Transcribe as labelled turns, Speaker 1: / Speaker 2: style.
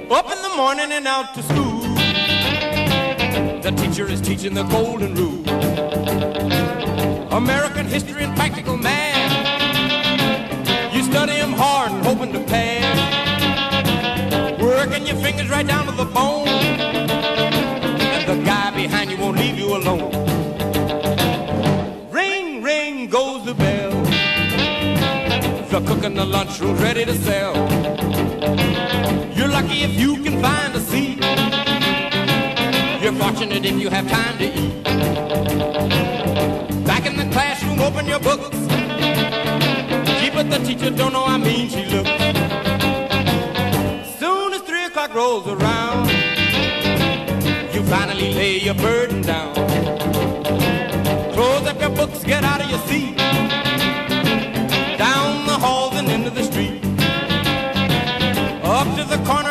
Speaker 1: Up in the morning and out to school. The teacher is teaching the golden rule. American history and practical math. You study them hard and hoping to pass. Working your fingers right down to the bone. And the guy behind you won't leave you alone. Ring, ring goes the bell. The cook in the lunchroom's ready to sell. You're lucky if you can find a seat. You're fortunate if you have time to eat. Back in the classroom, open your books. Gee, but the teacher don't know how mean she looks. Soon as 3 o'clock rolls around, you finally lay your burden down. Close up your books, get out of your seat. Down the halls and into the street. Up to the corner